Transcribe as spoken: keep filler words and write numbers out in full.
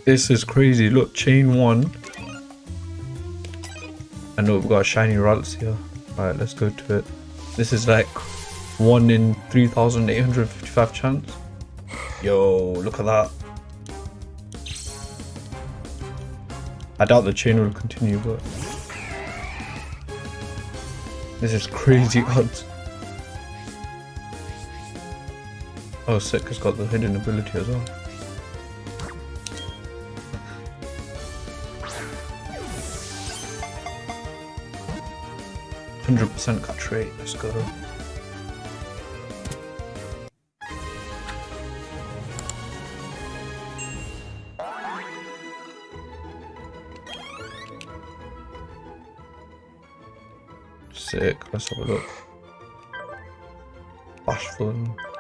This is crazy. Look, chain one. I know we've got a shiny RALTS here. Alright, let's go to it. This is like one in three thousand eight hundred fifty-five chance. Yo, look at that. I doubt the chain will continue, but this is crazy odds. Oh, Sick has got the hidden ability as well. one hundred percent catch rate, let's go. Sick, let's have a look. Bashful.